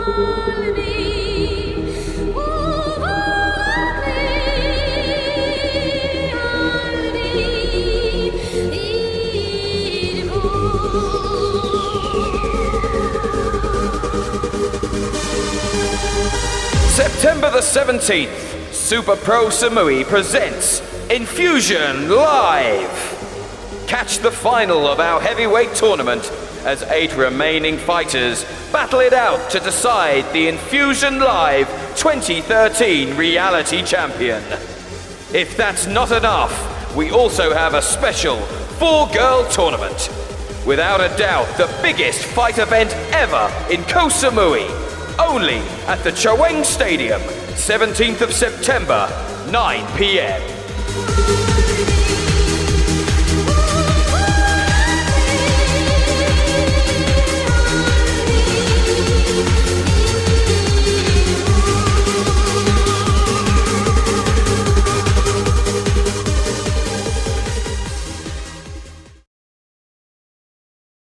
September the 17th, Super Pro Samui presents Infusion Live. Catch the final of our heavyweight tournament as 8 remaining fighters battle it out to decide the Infusion Live 2013 Reality Champion. If that's not enough, we also have a special 4-girl tournament. Without a doubt, the biggest fight event ever in Koh Samui. Only at the Chaweng Stadium, 17th of September, 9 p.m.